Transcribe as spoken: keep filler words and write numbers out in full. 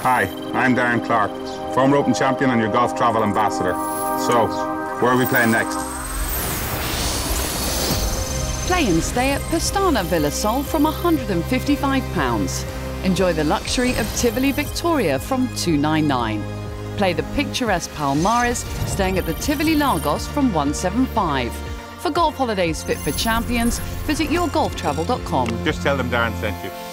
Hi, I'm Darren Clarke, former Open champion and your golf travel ambassador. So, where are we playing next? Play and stay at Pestana Vila Sol from one hundred and fifty-five pounds. Enjoy the luxury of Tivoli Victoria from two hundred and ninety-nine pounds. Play the picturesque Palmares, staying at the Tivoli Lagos from one hundred and seventy-five pounds. For golf holidays fit for champions, visit your golf travel dot com. Just tell them Darren sent you.